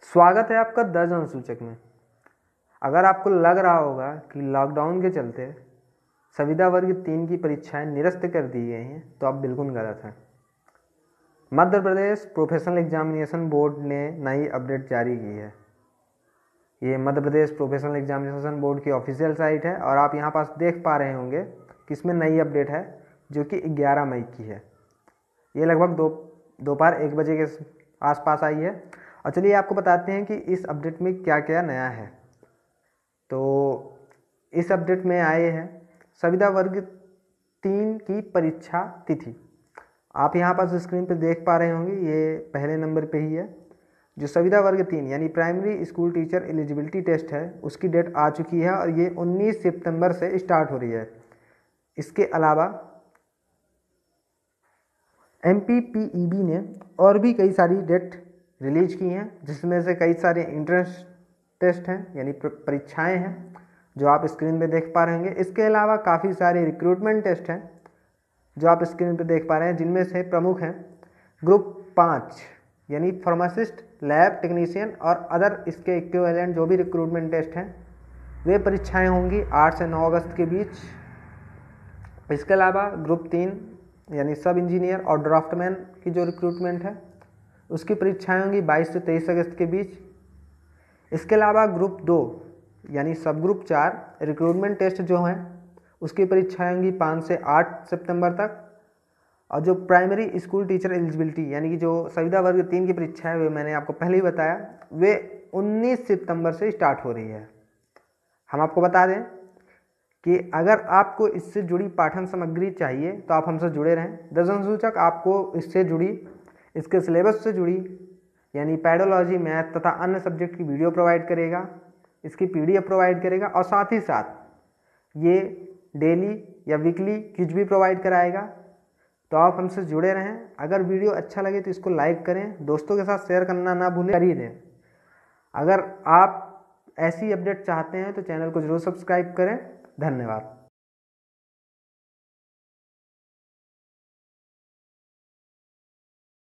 स्वागत है आपका दर्ज अनुसूचक में। अगर आपको लग रहा होगा कि लॉकडाउन के चलते संविदा वर्ग 3 की परीक्षाएं निरस्त कर दी गई हैं, तो आप बिल्कुल गलत हैं। Madhya Pradesh professional examination board ने नई अपडेट जारी की है। ये Madhya Pradesh professional examination board की ऑफिशियल साइट है और आप यहाँ पास देख पा रहे होंगे कि इसमें नई अपडेट है जो कि 11 मई की है। ये लगभग दोपहर 1 बजे के आसपास आई है। और चलिए आपको बताते हैं कि इस अपडेट में क्या क्या नया है। तो इस अपडेट में आए हैं संविदा वर्ग 3 की परीक्षा तिथि। आप यहाँ पर स्क्रीन पर देख पा रहे होंगे, ये पहले नंबर पे ही है। जो संविदा वर्ग 3 यानी primary school teacher eligibility test है, उसकी डेट आ चुकी है और ये 19 सितंबर से स्टार्ट हो रही है। इसके अलावा MPPEB ने और भी कई सारी डेट रिलीज की हैं, जिसमें से कई सारे इंट्रेंस टेस्ट हैं यानी परीक्षाएं हैं जो आप स्क्रीन पे देख पा रहे होंगे। इसके अलावा काफ़ी सारे रिक्रूटमेंट टेस्ट हैं जो आप स्क्रीन पे देख पा रहे हैं, जिनमें से प्रमुख हैं ग्रुप 5 यानी फार्मासिस्ट, लैब टेक्नीशियन और अदर इसके इक्विवेलेंट जो भी रिक्रूटमेंट टेस्ट हैं, वे परीक्षाएँ होंगी 8 से 9 अगस्त के बीच। इसके अलावा ग्रुप 3 यानी सब इंजीनियर और ड्राफ्टमैन की जो रिक्रूटमेंट है, उसकी परीक्षाएं होंगी 22 से 23 अगस्त के बीच। इसके अलावा ग्रुप 2 यानी सब ग्रुप 4 रिक्रूटमेंट टेस्ट जो हैं, उसकी परीक्षाएं होंगी 5 से 8 सितंबर तक। और जो प्राइमरी स्कूल टीचर एलिजिबिलिटी यानी कि जो संविदा वर्ग 3 की परीक्षा है, वे मैंने आपको पहले ही बताया, वे 19 सितंबर से स्टार्ट हो रही है। हम आपको बता दें कि अगर आपको इससे जुड़ी पाठन सामग्री चाहिए तो आप हमसे जुड़े रहें। दर्ज अनुसूचक आपको इससे जुड़ी, इसके सिलेबस से जुड़ी यानी पेडोलॉजी, मैथ तथा अन्य सब्जेक्ट की वीडियो प्रोवाइड करेगा, इसकी PDF प्रोवाइड करेगा और साथ ही साथ ये डेली या वीकली क्विज भी प्रोवाइड कराएगा। तो आप हमसे जुड़े रहें। अगर वीडियो अच्छा लगे तो इसको लाइक करें, दोस्तों के साथ शेयर करना ना भूलें, कर ही दें। अगर आप ऐसी अपडेट चाहते हैं तो चैनल को जरूर सब्सक्राइब करें। धन्यवाद।